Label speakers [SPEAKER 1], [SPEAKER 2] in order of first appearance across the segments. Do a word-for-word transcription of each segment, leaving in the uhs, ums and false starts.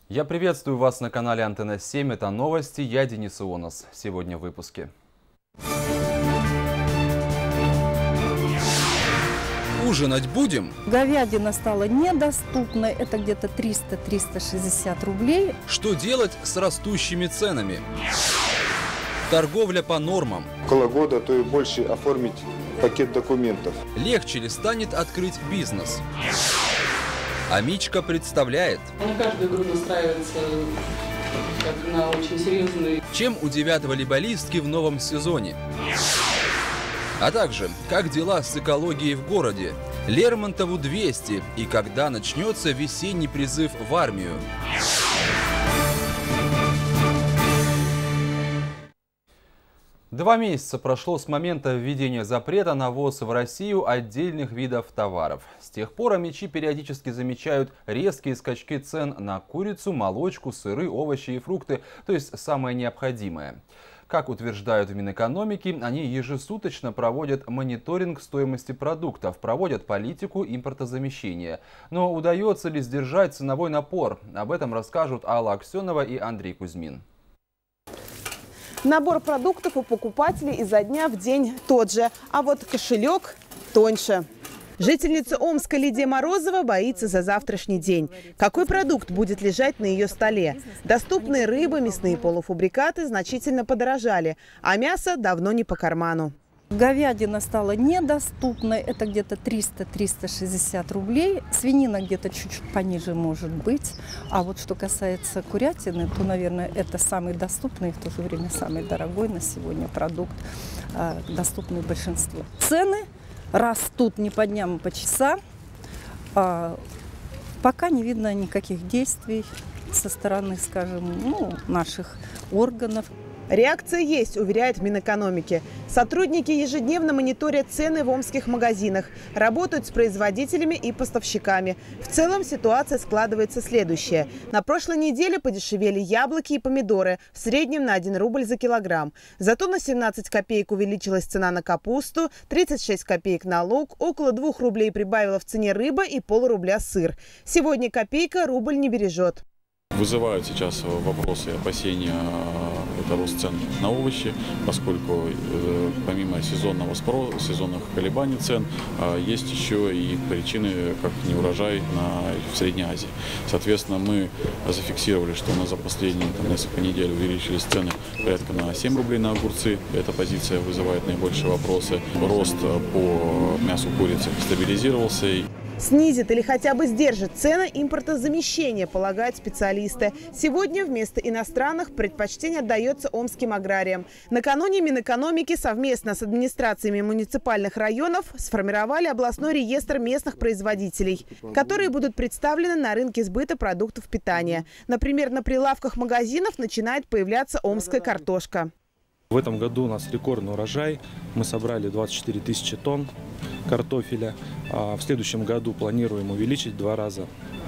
[SPEAKER 1] Я приветствую вас на канале Антенна семь. Это новости. Я Денис Ионас. Сегодня в выпуске. Ужинать будем?
[SPEAKER 2] Говядина стала недоступной. Это где-то триста — триста шестьдесят рублей.
[SPEAKER 1] Что делать с растущими ценами? Торговля по нормам.
[SPEAKER 3] Около года, то и больше оформить пакет документов.
[SPEAKER 1] Легче ли станет открыть бизнес? Амичка представляет.
[SPEAKER 4] Не каждый год устраивается как на очень серьезный.
[SPEAKER 1] Чем удивят волейболистки в новом сезоне? А также, как дела с экологией в городе? Лермонтову двести. И когда начнется весенний призыв в армию? Два месяца прошло с момента введения запрета на ввоз в Россию отдельных видов товаров. С тех пор амичи периодически замечают резкие скачки цен на курицу, молочку, сыры, овощи и фрукты, то есть самое необходимое. Как утверждают в Минэкономике, они ежесуточно проводят мониторинг стоимости продуктов, проводят политику импортозамещения. Но удается ли сдержать ценовой напор? Об этом расскажут Алла Аксенова и Андрей Кузьмин.
[SPEAKER 5] Набор продуктов у покупателей изо дня в день тот же, а вот кошелек тоньше. Жительница Омска Лидия Морозова боится за завтрашний день. Какой продукт будет лежать на ее столе? Доступные рыбы, мясные полуфабрикаты значительно подорожали, а мясо давно не по карману.
[SPEAKER 2] Говядина стала недоступной. Это где-то триста — триста шестьдесят рублей. Свинина где-то чуть-чуть пониже может быть. А вот что касается курятины, то, наверное, это самый доступный и в то же время самый дорогой на сегодня продукт, доступный большинству. Цены растут не по дням, а по часам. Пока не видно никаких действий со стороны, скажем, ну, наших органов.
[SPEAKER 5] Реакция есть, уверяет Минэкономики. Сотрудники ежедневно мониторят цены в омских магазинах, работают с производителями и поставщиками. В целом ситуация складывается следующая. На прошлой неделе подешевели яблоки и помидоры, в среднем на один рубль за килограмм. Зато на семнадцать копеек увеличилась цена на капусту, тридцать шесть копеек на лук, около двух рублей прибавила в цене рыба и полрубля сыр. Сегодня копейка рубль не бережет.
[SPEAKER 6] Вызывают сейчас вопросы, опасения, это рост цен на овощи, поскольку э, помимо сезонного спроса, сезонных колебаний цен, э, есть еще и причины, как неурожай на, в Средней Азии. Соответственно, мы зафиксировали, что у нас за последние там, несколько недель увеличились цены порядка на семь рублей на огурцы. Эта позиция вызывает наибольшие вопросы. Рост по мясу курицы стабилизировался.
[SPEAKER 5] Снизит или хотя бы сдержит цены импортозамещения, полагают специалисты. Сегодня вместо иностранных предпочтение отдается омским аграриям. Накануне Минэкономики совместно с администрациями муниципальных районов сформировали областной реестр местных производителей, которые будут представлены на рынке сбыта продуктов питания. Например, на прилавках магазинов начинает появляться омская картошка.
[SPEAKER 7] В этом году у нас рекордный урожай. Мы собрали двадцать четыре тысячи тонн картофеля. А в следующем году планируем увеличить в два раза,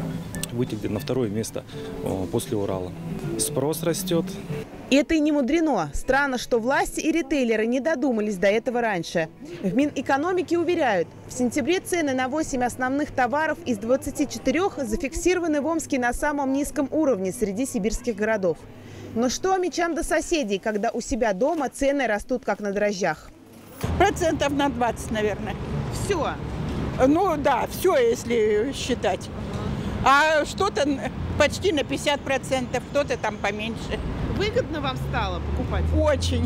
[SPEAKER 7] выйти где-то на второе место после Урала. Спрос растет.
[SPEAKER 5] И это и не мудрено. Странно, что власти и ритейлеры не додумались до этого раньше. В Минэкономике уверяют, в сентябре цены на восемь основных товаров из двадцати четырёх зафиксированы в Омске на самом низком уровне среди сибирских городов. Но что амичам до соседей, когда у себя дома цены растут как на дрожжах?
[SPEAKER 8] Процентов на двадцать, наверное.
[SPEAKER 5] Все.
[SPEAKER 8] Ну да, все, если считать. А что-то почти на пятьдесят процентов, кто-то там поменьше.
[SPEAKER 5] Выгодно вам стало покупать?
[SPEAKER 8] Очень.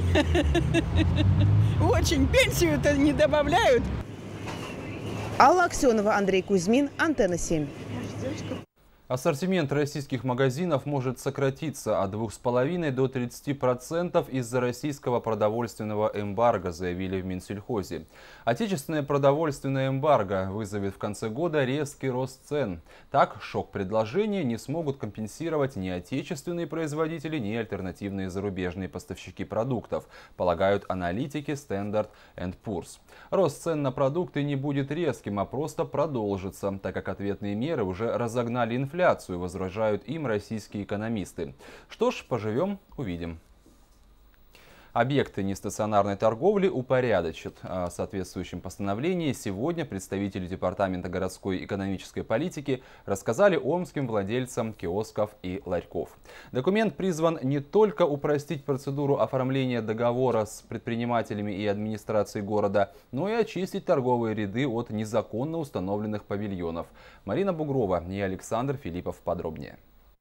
[SPEAKER 8] Очень. Пенсию-то не добавляют.
[SPEAKER 5] Алла Аксенова, Андрей Кузьмин, Антенна семь.
[SPEAKER 1] Ассортимент российских магазинов может сократиться от двух с половиной до тридцати процентов из-за российского продовольственного эмбарго, заявили в Минсельхозе. Отечественное продовольственное эмбарго вызовет в конце года резкий рост цен. Так, шок предложения не смогут компенсировать ни отечественные производители, ни альтернативные зарубежные поставщики продуктов, полагают аналитики Standard энд Poor's. Рост цен на продукты не будет резким, а просто продолжится, так как ответные меры уже разогнали инфляцию. Инфляцию, возражают им российские экономисты. Что ж, поживем, увидим. Объекты нестационарной торговли упорядочат. О соответствующем постановлении сегодня представители Департамента городской экономической политики рассказали омским владельцам киосков и ларьков. Документ призван не только упростить процедуру оформления договора с предпринимателями и администрацией города, но и очистить торговые ряды от незаконно установленных павильонов. Марина Бугрова и Александр Филиппов подробнее.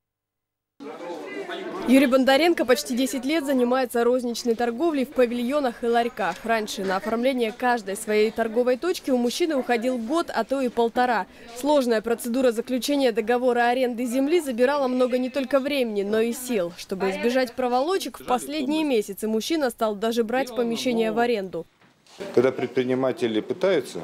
[SPEAKER 9] Юрий Бондаренко почти десять лет занимается розничной торговлей в павильонах и ларьках. Раньше на оформление каждой своей торговой точки у мужчины уходил год, а то и полтора. Сложная процедура заключения договора аренды земли забирала много не только времени, но и сил. Чтобы избежать проволочек, в последние месяцы мужчина стал даже брать помещение в аренду.
[SPEAKER 3] Когда предприниматели пытаются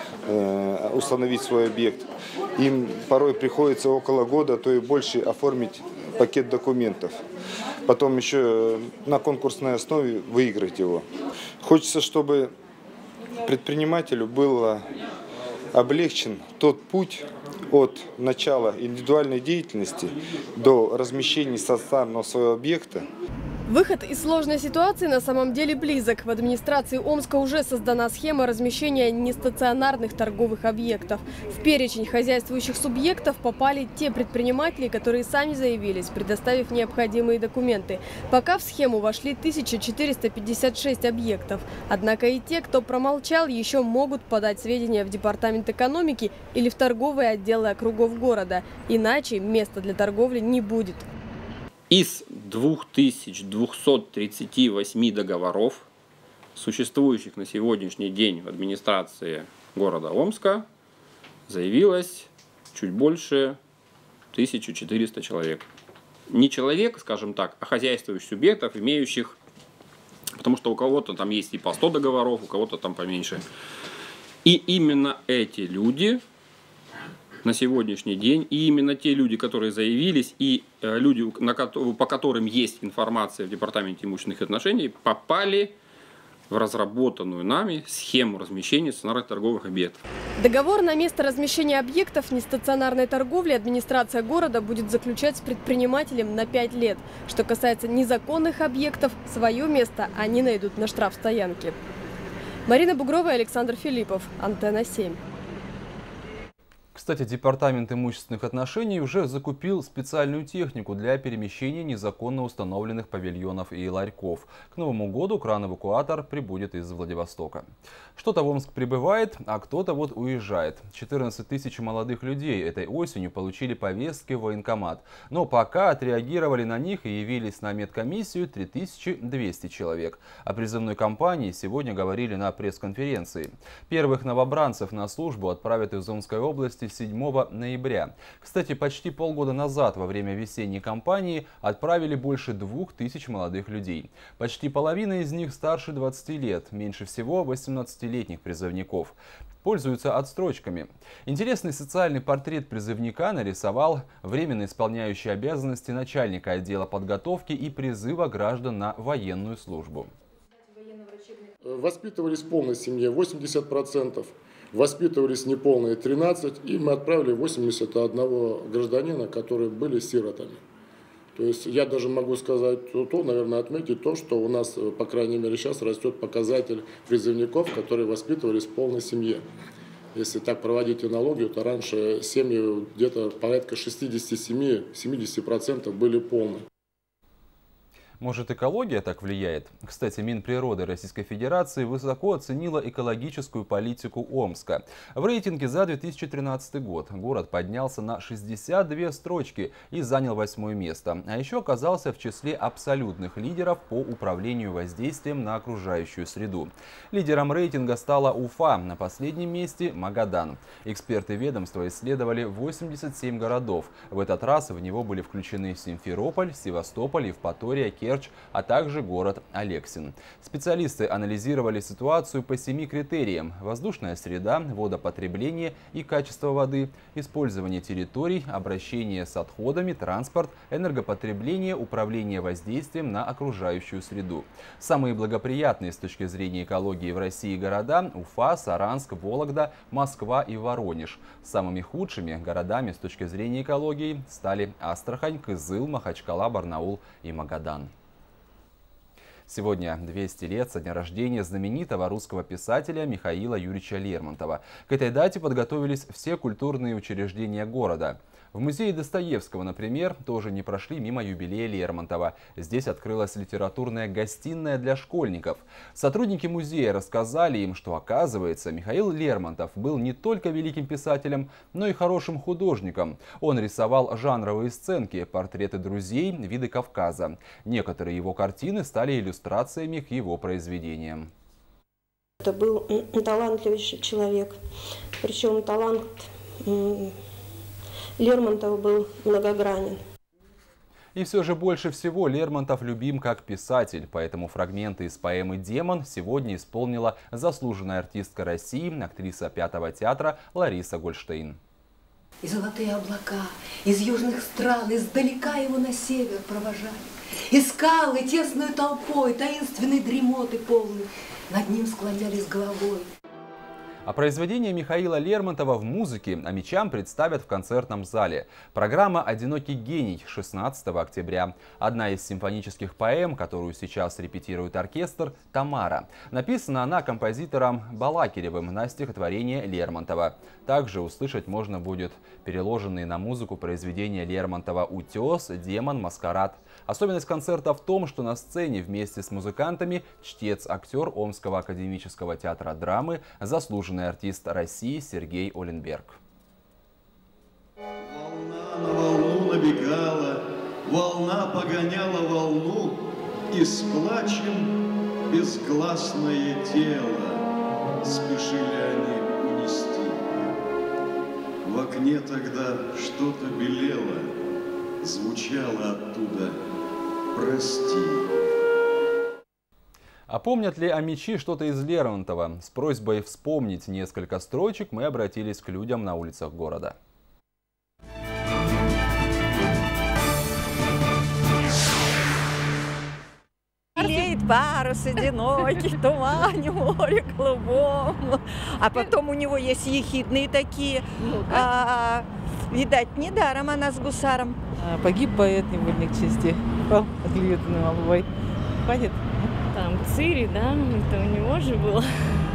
[SPEAKER 3] э, установить свой объект, им порой приходится около года, а то и больше оформить пакет документов. Потом еще на конкурсной основе выиграть его. Хочется, чтобы предпринимателю был облегчен тот путь от начала индивидуальной деятельности до размещения стационарного своего объекта.
[SPEAKER 9] Выход из сложной ситуации на самом деле близок. В администрации Омска уже создана схема размещения нестационарных торговых объектов. В перечень хозяйствующих субъектов попали те предприниматели, которые сами заявились, предоставив необходимые документы. Пока в схему вошли тысяча четыреста пятьдесят шесть объектов. Однако и те, кто промолчал, еще могут подать сведения в Департамент экономики или в торговые отделы округов города. Иначе места для торговли не будет.
[SPEAKER 10] Из двух тысяч двухсот тридцати восьми договоров, существующих на сегодняшний день в администрации города Омска, заявилось чуть больше тысячи четырёхсот человек. Не человек, скажем так, а хозяйствующих субъектов, имеющих, потому что у кого-то там есть и по сто договоров, у кого-то там поменьше. И именно эти люди на сегодняшний день, и именно те люди, которые заявились, и э, люди, на, по которым есть информация в Департаменте имущественных отношений, попали в разработанную нами схему размещения стационарных торговых объектов.
[SPEAKER 9] Договор на место размещения объектов нестационарной торговли администрация города будет заключать с предпринимателем на пять лет. Что касается незаконных объектов, свое место они найдут на штрафстоянке. Марина Бугрова и Александр Филиппов. Антенна семь.
[SPEAKER 1] Кстати, Департамент имущественных отношений уже закупил специальную технику для перемещения незаконно установленных павильонов и ларьков. К Новому году кран-эвакуатор прибудет из Владивостока. Что-то в Омск прибывает, а кто-то вот уезжает. четырнадцать тысяч молодых людей этой осенью получили повестки в военкомат. Но пока отреагировали на них и явились на медкомиссию три тысячи двести человек. О призывной кампании сегодня говорили на пресс-конференции. Первых новобранцев на службу отправят из Омской области седьмого ноября. Кстати, почти полгода назад во время весенней кампании отправили больше двух тысяч молодых людей. Почти половина из них старше двадцати лет, меньше всего восемнадцатилетних призывников. Пользуются отстрочками. Интересный социальный портрет призывника нарисовал временно исполняющий обязанности начальника отдела подготовки и призыва граждан на военную службу.
[SPEAKER 11] Воспитывались в полной семье восемьдесят процентов. Воспитывались неполные тринадцать, и мы отправили восемьдесят один гражданина, которые были сиротами. То есть я даже могу сказать, то, наверное, отметить то, что у нас, по крайней мере, сейчас растет показатель призывников, которые воспитывались в полной семье. Если так проводить аналогию, то раньше семьи где-то порядка шестидесяти семи — семидесяти процентов были полны.
[SPEAKER 1] Может, экология так влияет? Кстати, Минприроды Российской Федерации высоко оценила экологическую политику Омска. В рейтинге за две тысячи тринадцатый год город поднялся на шестьдесят две строчки и занял восьмое место. А еще оказался в числе абсолютных лидеров по управлению воздействием на окружающую среду. Лидером рейтинга стала Уфа, на последнем месте Магадан. Эксперты ведомства исследовали восемьдесят семь городов. В этот раз в него были включены Симферополь, Севастополь, Евпатория, Керчь, а также город Алексин. Специалисты анализировали ситуацию по семи критериям: воздушная среда, водопотребление и качество воды, использование территорий, обращение с отходами, транспорт, энергопотребление, управление воздействием на окружающую среду. Самые благоприятные с точки зрения экологии в России города – Уфа, Саранск, Вологда, Москва и Воронеж. Самыми худшими городами с точки зрения экологии стали Астрахань, Кызыл, Махачкала, Барнаул и Магадан. Сегодня двести лет со дня рождения знаменитого русского писателя Михаила Юрьевича Лермонтова. К этой дате подготовились все культурные учреждения города. В музее Достоевского, например, тоже не прошли мимо юбилея Лермонтова. Здесь открылась литературная гостиная для школьников. Сотрудники музея рассказали им, что, оказывается, Михаил Лермонтов был не только великим писателем, но и хорошим художником. Он рисовал жанровые сценки, портреты друзей, виды Кавказа. Некоторые его картины стали иллюстрациями к его произведениям.
[SPEAKER 12] Это был талантливейший человек, причем талант Лермонтов был многогранен.
[SPEAKER 1] И все же больше всего Лермонтов любим как писатель, поэтому фрагменты из поэмы «Демон» сегодня исполнила заслуженная артистка России, актриса Пятого театра Лариса Гольштейн.
[SPEAKER 13] И золотые облака из южных стран издалека его на север провожали. И скалы тесной толпой, таинственной дремоты полны, над ним склонялись головой.
[SPEAKER 1] А произведение Михаила Лермонтова в музыке амичам представят в концертном зале. Программа «Одинокий гений» шестнадцатого октября. Одна из симфонических поэм, которую сейчас репетирует оркестр, «Тамара». Написана она композитором Балакиревым на стихотворение Лермонтова. Также услышать можно будет переложенные на музыку произведения Лермонтова «Утес», «Демон», «Маскарад». Особенность концерта в том, что на сцене вместе с музыкантами чтец, актер Омского академического театра драмы, заслуженный артист России Сергей Оленберг.
[SPEAKER 14] Волна на волну набегала, волна погоняла волну, и с плачем безгласное тело спешили они унести. В окне тогда что-то белело, звучало оттуда «Прости».
[SPEAKER 1] А помнят ли амичи что-то из Лермонтова? С просьбой вспомнить несколько строчек мы обратились к людям на улицах города.
[SPEAKER 15] Леет парус одинокий, в тумане море голубом. А потом у него есть ехидные такие. А, видать, недаром она с гусаром.
[SPEAKER 16] Погиб поэт, невольник чести. Пал отклеветанный головой. Хватит?
[SPEAKER 17] Там Цири, да? Это у него же было.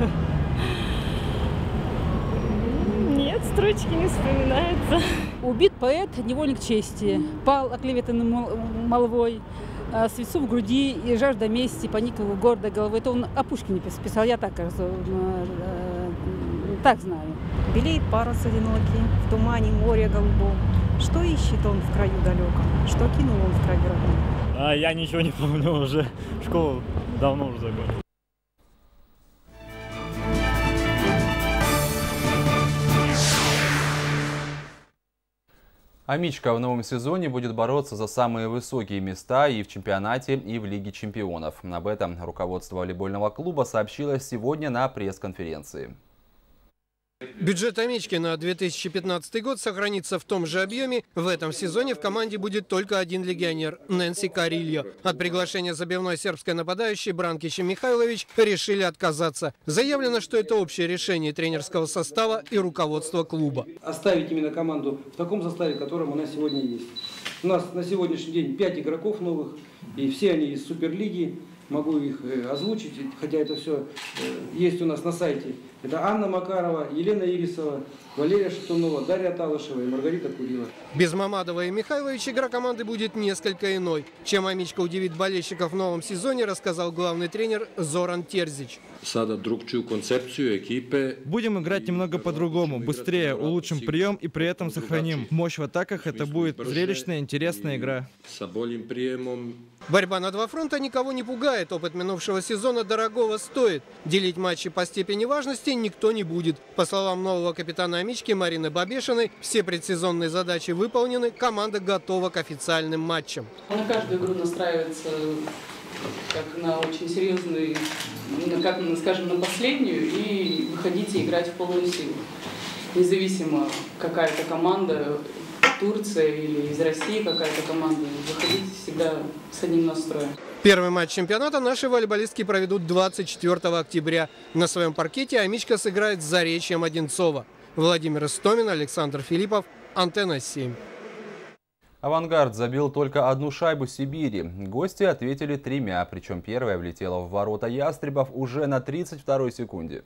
[SPEAKER 17] Нет, строчки не вспоминаются.
[SPEAKER 18] Убит поэт, невольник чести. Пал оклеветанный молвой. Свечу в груди и жажда мести поникла гордой головой. Это он о Пушкине писал, я так, так знаю.
[SPEAKER 19] Белеет парус одинокий, в тумане море голубом. Что ищет он в краю далеком? Что кинул он в краю родном?
[SPEAKER 20] А я ничего не помню уже. Школу давно уже закончил.
[SPEAKER 1] Амичка в новом сезоне будет бороться за самые высокие места и в чемпионате, и в Лиге чемпионов. Об этом руководство волейбольного клуба сообщило сегодня на пресс-конференции.
[SPEAKER 21] Бюджет амички на две тысячи пятнадцатый год сохранится в том же объеме. В этом сезоне в команде будет только один легионер – Нэнси Карильо. От приглашения забивной сербской нападающей Бранкича Михайлович решили отказаться. Заявлено, что это общее решение тренерского состава и руководства клуба.
[SPEAKER 22] Оставить именно команду в таком составе, в котором она сегодня есть. У нас на сегодняшний день пять игроков новых, и все они из Суперлиги. Могу их озвучить, хотя это все есть у нас на сайте. Это Анна Макарова, Елена Ирисова, Валерия Шатунова, Дарья Талышева и Маргарита Курила.
[SPEAKER 21] Без Мамадова и Михайловича игра команды будет несколько иной. Чем амичка удивит болельщиков в новом сезоне, рассказал главный тренер Зоран Терзич.
[SPEAKER 23] Будем играть немного по-другому, быстрее, улучшим прием и при этом сохраним мощь в атаках. Это будет зрелищная, интересная игра.
[SPEAKER 21] Борьба на два фронта никого не пугает. Опыт минувшего сезона дорогого стоит. Делить матчи по степени важности никто не будет. По словам нового капитана амички Марины Бабешиной, все предсезонные задачи выполнены, команда готова к официальным матчам.
[SPEAKER 4] На каждую игру настраивается как на очень серьезный, как, скажем, на последнюю, и выходить и играть в полную силу. Независимо, какая это команда, Турция или из России какая-то команда, выходить всегда с одним настроем.
[SPEAKER 21] Первый матч чемпионата наши волейболистки проведут двадцать четвёртого октября. На своем паркете амичка сыграет с Заречьем Одинцово. Владимир Истомин, Александр Филиппов, Антенна семь.
[SPEAKER 1] «Авангард» забил только одну шайбу Сибири. Гости ответили тремя, причем первая влетела в ворота ястребов уже на тридцать второй секунде.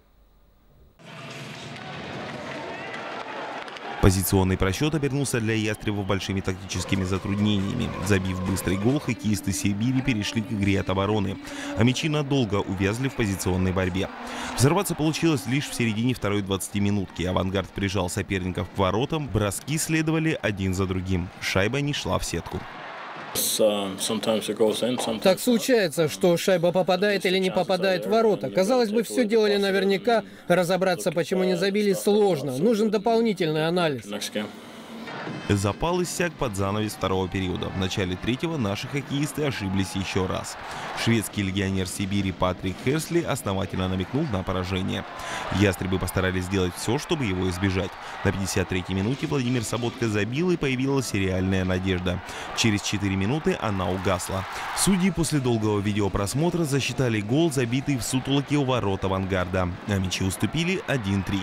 [SPEAKER 2] Позиционный просчет обернулся для ястребов большими тактическими затруднениями. Забив быстрый гол, хоккеисты Сибири перешли к игре от обороны, а мячи надолго увязли в позиционной борьбе. Взорваться получилось лишь в середине второй двадцатиминутки. «Авангард» прижал соперников к воротам, броски следовали один за другим. Шайба не шла в сетку.
[SPEAKER 21] Так случается, что шайба попадает или не попадает в ворота. Казалось бы, все делали наверняка. Разобраться, почему не забили, сложно. Нужен дополнительный анализ.
[SPEAKER 2] Запал иссяк под занавес второго периода. В начале третьего наши хоккеисты ошиблись еще раз. Шведский легионер Сибири Патрик Херсли основательно намекнул на поражение. Ястребы постарались сделать все, чтобы его избежать. На пятьдесят третьей минуте Владимир Соботко забил, и появилась реальная надежда. Через четыре минуты она угасла. Судьи после долгого видеопросмотра засчитали гол, забитый в сутолоке у ворот «Авангарда», а мячи уступили один-три.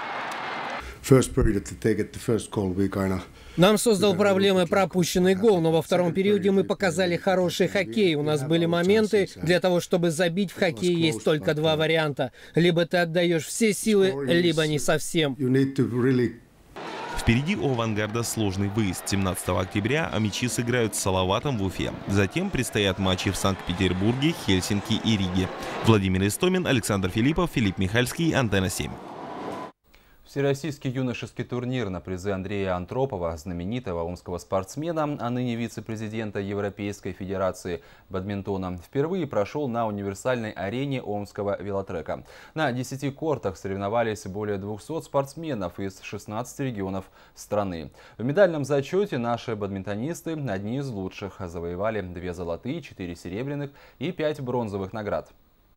[SPEAKER 21] Нам создал проблемы пропущенный гол, но во втором периоде мы показали хороший хоккей. У нас были моменты. Для того, чтобы забить в хоккее, есть только два варианта. Либо ты отдаешь все силы, либо не совсем.
[SPEAKER 2] Впереди у «Авангарда» сложный выезд. семнадцатого октября мячи сыграют с «Салаватом» в Уфе. Затем предстоят матчи в Санкт-Петербурге, Хельсинки и Риге. Владимир Истомин, Александр Филиппов, Филипп Михальский, Антенна семь.
[SPEAKER 1] Всероссийский юношеский турнир на призы Андрея Антропова, знаменитого омского спортсмена, а ныне вице-президента Европейской Федерации бадминтона, впервые прошел на универсальной арене омского велотрека. На десяти кортах соревновались более двухсот спортсменов из шестнадцати регионов страны. В медальном зачете наши бадминтонисты одни из лучших. Завоевали две золотые, четыре серебряных и пять бронзовых наград.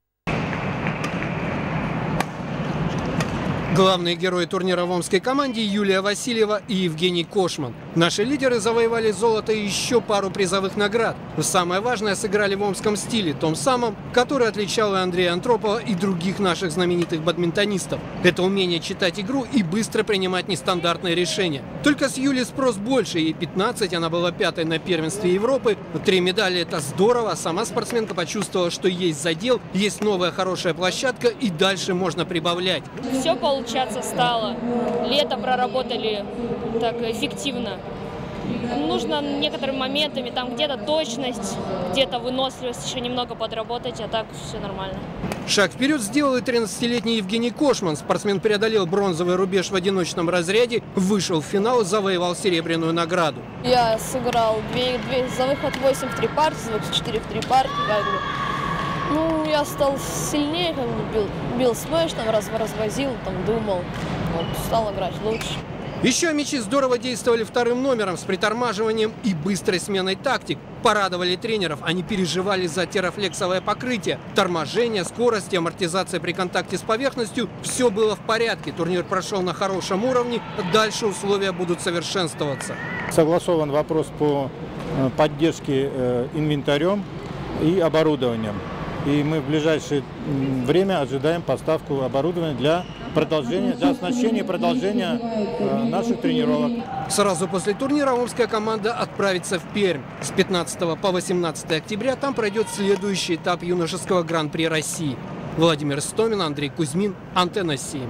[SPEAKER 21] Главные герои турнира в омской команде Юлия Васильева и Евгений Кошман. Наши лидеры завоевали золото и еще пару призовых наград. Самое важное, сыграли в омском стиле, том самом, который отличал и Андрея Антропова, и других наших знаменитых бадминтонистов. Это умение читать игру и быстро принимать нестандартные решения. Только с Юлей спрос больше, ей пятнадцать, она была пятой на первенстве Европы. Три медали – это здорово. Сама спортсменка почувствовала, что есть задел, есть новая хорошая площадка, и дальше можно прибавлять.
[SPEAKER 17] Все получилось. Получаться стало. Лето проработали так эффективно. Нужно некоторыми моментами, там где-то точность, где-то выносливость еще немного подработать, а так все нормально.
[SPEAKER 21] Шаг вперед сделал и тринадцатилетний Евгений Кошман. Спортсмен преодолел бронзовый рубеж в одиночном разряде, вышел в финал, завоевал серебряную награду.
[SPEAKER 9] Я сыграл две, две, за выход восемь в три партии, за выход четыре в три партии. Как бы. Ну, я стал сильнее, как бы, бил, бил смеш, там, раз, развозил, там, думал, вот, стал играть лучше.
[SPEAKER 21] Еще мячи здорово действовали вторым номером с притормаживанием и быстрой сменой тактик. Порадовали тренеров, они переживали за террафлексовое покрытие. Торможение, скорость, амортизация при контакте с поверхностью – все было в порядке. Турнир прошел на хорошем уровне, дальше условия будут совершенствоваться.
[SPEAKER 6] Согласован вопрос по поддержке инвентарем и оборудованием. И мы в ближайшее время ожидаем поставку оборудования для продолжения, для оснащения и продолжения наших тренировок.
[SPEAKER 21] Сразу после турнира омская команда отправится в Пермь. С пятнадцатого по восемнадцатое октября там пройдет следующий этап юношеского гран-при России. Владимир Истомин, Андрей Кузьмин, Антенна семь.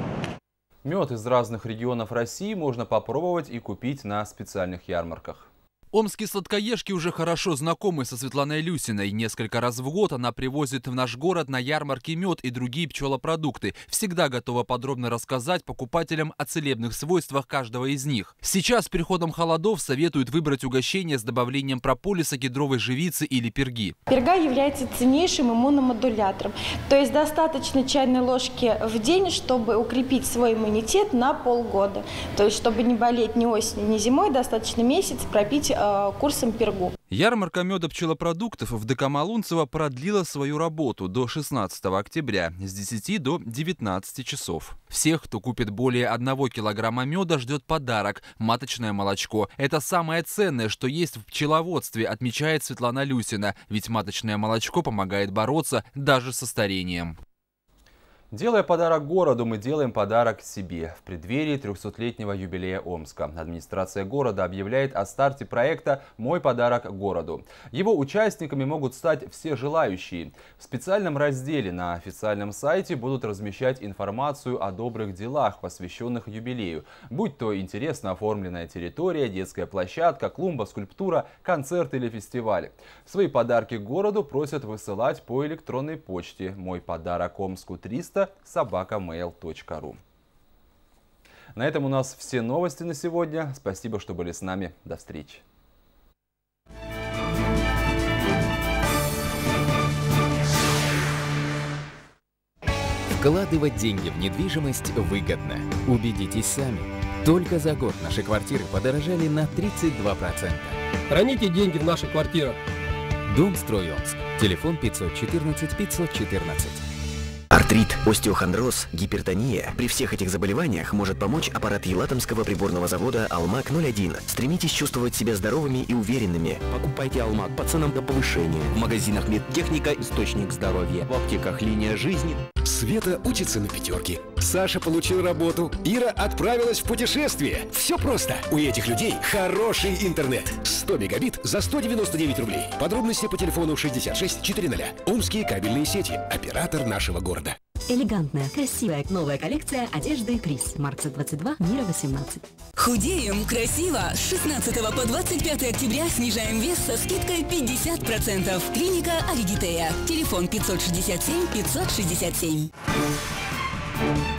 [SPEAKER 1] Мед из разных регионов России можно попробовать и купить на специальных ярмарках.
[SPEAKER 7] Омские сладкоежки уже хорошо знакомы со Светланой Люсиной. Несколько раз в год она привозит в наш город на ярмарке мед и другие пчелопродукты. Всегда готова подробно рассказать покупателям о целебных свойствах каждого из них. Сейчас с приходом холодов советуют выбрать угощение с добавлением прополиса, кедровой живицы или перги.
[SPEAKER 24] Перга является ценнейшим иммуномодулятором. То есть достаточно чайной ложки в день, чтобы укрепить свой иммунитет на полгода. То есть чтобы не болеть ни осенью, ни зимой, достаточно месяц пропить курсом пергу.
[SPEAKER 7] Ярмарка меда пчелопродуктов в ДК Малунцево продлила свою работу до шестнадцатого октября с десяти до девятнадцати часов. Всех, кто купит более одного килограмма меда, ждет подарок – маточное молочко. Это самое ценное, что есть в пчеловодстве, отмечает Светлана Люсина. Ведь маточное молочко помогает бороться даже со старением.
[SPEAKER 1] Делая подарок городу, мы делаем подарок себе. В преддверии трехсотлетнего юбилея Омска администрация города объявляет о старте проекта «Мой подарок городу». Его участниками могут стать все желающие. В специальном разделе на официальном сайте будут размещать информацию о добрых делах, посвященных юбилею. Будь то интересно оформленная территория, детская площадка, клумба, скульптура, концерт или фестиваль. Свои подарки городу просят высылать по электронной почте «Мой подарок Омску триста» собака мейл точка ру. На этом у нас все новости на сегодня. Спасибо, что были с нами. До встречи.
[SPEAKER 3] Вкладывать деньги в недвижимость выгодно. Убедитесь сами. Только за год наши квартиры подорожали на тридцать два процента.
[SPEAKER 5] Храните деньги в наших квартирах.
[SPEAKER 3] Домстрой Омск. Телефон пятьсот четырнадцать пятьсот четырнадцать.
[SPEAKER 8] Артрит, остеохондроз, гипертония. При всех этих заболеваниях может помочь аппарат Елатомского приборного завода «Алмак ноль один». Стремитесь чувствовать себя здоровыми и уверенными. Покупайте «Алмак» по ценам до повышения. В магазинах «Медтехника» – источник здоровья. В аптеках «Линия жизни».
[SPEAKER 10] Света учится на пятерке. Саша получил работу. Ира отправилась в путешествие. Все просто. У этих людей хороший интернет. сто мегабит за сто девяносто девять рублей. Подробности по телефону шестьдесят шесть четыреста. Омские кабельные сети. Оператор нашего города.
[SPEAKER 25] Элегантная, красивая новая коллекция одежды Крис. Маркса двадцать два, Мира восемнадцать.
[SPEAKER 26] Худеем красиво. С шестнадцатого по двадцать пятое октября снижаем вес со скидкой пятьдесят процентов. Клиника Авигитея. Телефон пятьсот шестьдесят семь пятьсот шестьдесят семь.